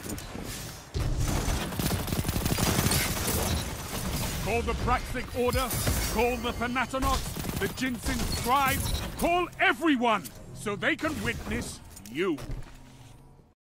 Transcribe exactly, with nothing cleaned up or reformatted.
Call the Praxic Order, call the Thanatonauts, the Ginseng Scribes, call everyone, so they can witness you.